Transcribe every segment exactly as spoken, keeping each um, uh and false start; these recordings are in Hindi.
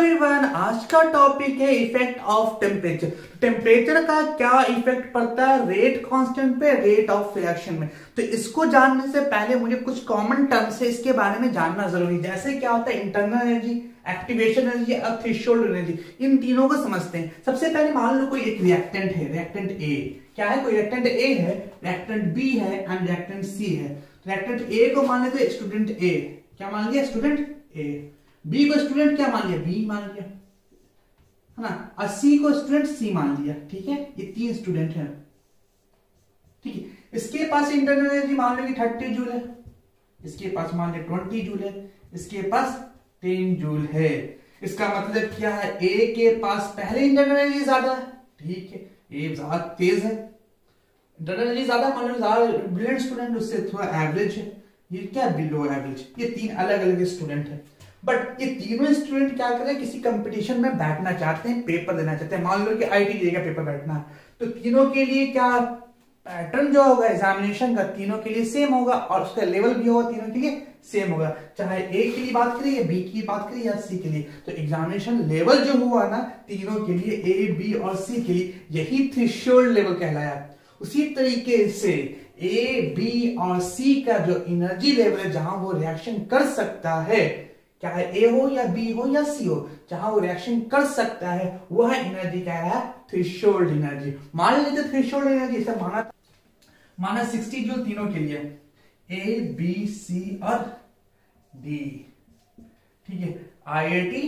एवरीवन, आज का टॉपिक है इफेक्ट ऑफ टेम्परेचर। टेम्परेचर का क्या इफेक्ट पड़ता है रेट कांस्टेंट पे, रेट ऑफ रिएक्शन में। तो इसको जानने से पहले मुझे कुछ कॉमन टर्म्स है इसके बारे में जानना जरूरी है। जैसे क्या होता है इंटरनल एनर्जी, एक्टिवेशन एनर्जी और थ्रेशोल्ड एनर्जी, इन तीनों को समझते हैं। सबसे पहले मान लो कोई एक रिएक्टेंट है, रिएक्टेंट ए क्या है, कोई रिएक्टेंट ए है, रिएक्टेंट बी है एंड रिएक्टेंट सी है। रिएक्टेंट ए को मान लेते स्टूडेंट ए, क्या मान लिया स्टूडेंट ए, बी को स्टूडेंट क्या मान लिया बी मान लिया, है ना, और सी को स्टूडेंट सी मान लिया। ठीक है, ये तीन स्टूडेंट हैं। ठीक है, इसके पास इंटरनल एनर्जी मान लो कि थर्टी जूल है, इसके पास मान लो ट्वेंटी जूल है, इसके पास टेन जूल है। इसका मतलब क्या है, ए के पास पहले इंटरनल एनर्जी ज्यादा है। ठीक है, ए ज्यादा तेज है, इंटरनल एनर्जी ज्यादा, मान लो ज्यादा ब्रिलियंट स्टूडेंट, उससे थोड़ा एवरेज है। ये क्या बिलो एवरेज, ये तीन अलग अलग स्टूडेंट है। बट ये तीनों स्टूडेंट क्या करें, किसी कंपटीशन में बैठना चाहते हैं, पेपर देना चाहते हैं। मान लो कि आईआईटी का पेपर बैठना है, तो तीनों के लिए क्या पैटर्न जो होगा एग्जामिनेशन का तीनों के लिए सेम होगा और उसका लेवल भी होगा तीनों के लिए सेम होगा। चाहे ए के लिए बात करें या बी की बात करें या सी के लिए, तो एग्जामिनेशन लेवल जो हुआ ना तीनों के लिए, ए बी और सी के लिए, यही थ्रेशोल्ड लेवल कहलाया। उसी तरीके से ए बी और सी का जो एनर्जी लेवल है, जहां वो रिएक्शन कर सकता है, चाहे ए हो या बी हो या सी हो, जहां वो रिएक्शन कर सकता है, वह एनर्जी क्या है, थ्रेशोल्ड एनर्जी। मान लीजिए थ्रेशोल्ड एनर्जी इसे माना माना सिक्सटी जूल तीनों के लिए, ए बी सी और डी। ठीक है, आईआईटी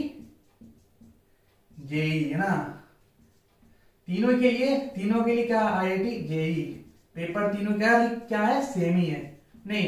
जेई है ना, तीनों के लिए तीनों के लिए क्या, आईआईटी जेई पेपर तीनों क्या क्या है, सेम ही है नहीं,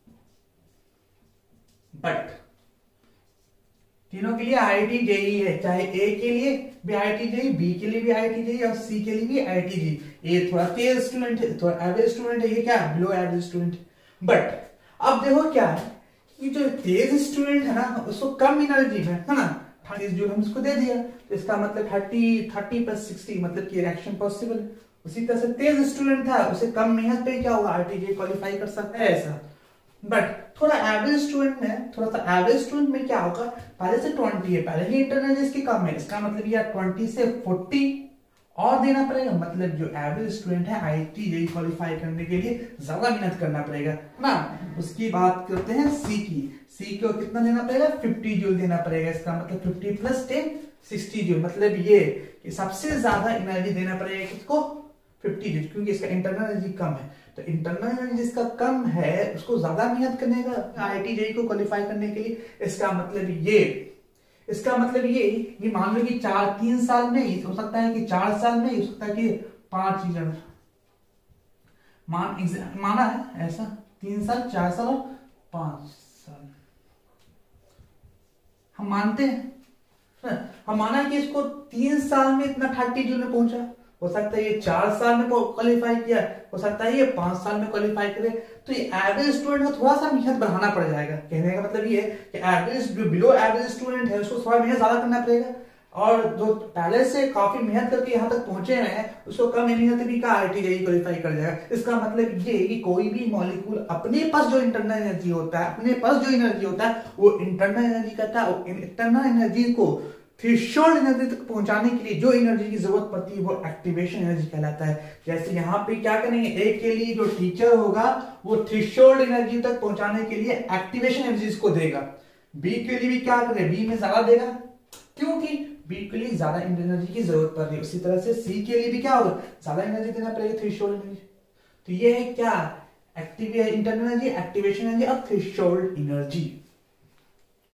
बट तीनों के लिए आईआईटी जेई है। चाहे ए के लिए भी आईआईटी जेई, बी के लिए भी आईआईटी जेई और सी के लिए भी आईआईटी जेई। ए थोड़ा तेज स्टूडेंट है, थोड़ा एवरेज स्टूडेंट है, ये क्या बिलो एवरेज स्टूडेंट। बट अब देखो क्या है कि जो तेज स्टूडेंट है ना, उसको कम एनर्जी में है ना, थर्टी जूल हम इसको दे दिया, तो इसका मतलब थर्टी थर्टी प्लस सिक्सटी मतलब कि रिएक्शन पॉसिबल है। उसी तरह से तेज स्टूडेंट था, उसे कम मेहनत पे क्या होगा, आईआईटी जेई क्वालिफाई कर सकता है ऐसा। बट थोड़ा एवरेज स्टूडेंट में थोड़ा सा एवरेज स्टूडेंट में क्या होगा, पहले से ट्वेंटी है, पहले ही इंटरनल इसकी कम है, इसका मतलब यार ट्वेंटी से फोर्टी और देना पड़ेगा। मतलब जो एवरेज स्टूडेंट है आईआईटी जेई क्वालिफाई करने के लिए ज्यादा मेहनत करना पड़ेगा, है ना। उसकी बात करते हैं सी की, सी को कितना देना पड़ेगा, फिफ्टी जूल देना पड़ेगा। इसका मतलब fifty plus ten sixty joule, मतलब ये कि सबसे ज्यादा एनर्जी देना पड़ेगा किसको, फिफ्टी जूल, क्योंकि इसका इंटरनल एनर्जी कम है। तो इंटरनल एनर्जी जिसका कम है उसको ज्यादा मेहनत करने का आईआईटी जेई को क्वालिफाई करने के लिए। इसका मतलब ये इसका मतलब ये ये मान लो कि चार तीन साल में ही हो सकता है, कि चार साल में ही हो सकता है, कि पांच चीजें मान माना है ऐसा, तीन साल चार साल और पांच साल हम मानते हैं। हम माना कि इसको तीन साल में इतना थर्टी जूल में पहुंचा, हो सकता है ये चार साल में क्वालिफाई किया, हो सकता है ये पांच साल में क्वालिफाई करे। तो ये एवरेज स्टूडेंट को थोड़ा सा मेहनत बढ़ाना पड़ जाएगा। कहने का मतलब ये है कि एवरेज जो बिलो एवरेज स्टूडेंट है उसको थोड़ा मेहनत ज्यादा करना पड़ेगा, और जो पहले से काफी मेहनत करके यहाँ तक पहुंचे हैं उसको कम मेहनत भी का आईआईटी जेई क्वालिफाई कर जाएगा। इसका मतलब ये कि कोई भी मॉलिक्यूल अपने पास जो इंटरनल एनर्जी होता है, अपने पास जो एनर्जी होता है वो इंटरनल एनर्जी कहता है। इंटरनल एनर्जी को थ्रेशोल्ड एनर्जी तक पहुंचाने के लिए जो एनर्जी की जरूरत पड़ती है वो एक्टिवेशन एनर्जी कहलाता है। जैसे यहाँ पे क्या करेंगे, ए के लिए जो टीचर होगा वो थ्रेशोल्ड एनर्जी तक पहुंचाने के लिए एक्टिवेशन एनर्जी को देगा। बी के लिए भी क्या करे, बी में ज्यादा देगा क्योंकि बी के लिए ज्यादा एनर्जी की जरूरत पड़ रही है। उसी तरह से सी के लिए भी क्या होगा, ज्यादा एनर्जी देना पड़ेगा, थ्रेशोल्ड एनर्जी। तो ये है क्या, active internal energy, activation energy और थ्रेशोल्ड एनर्जी।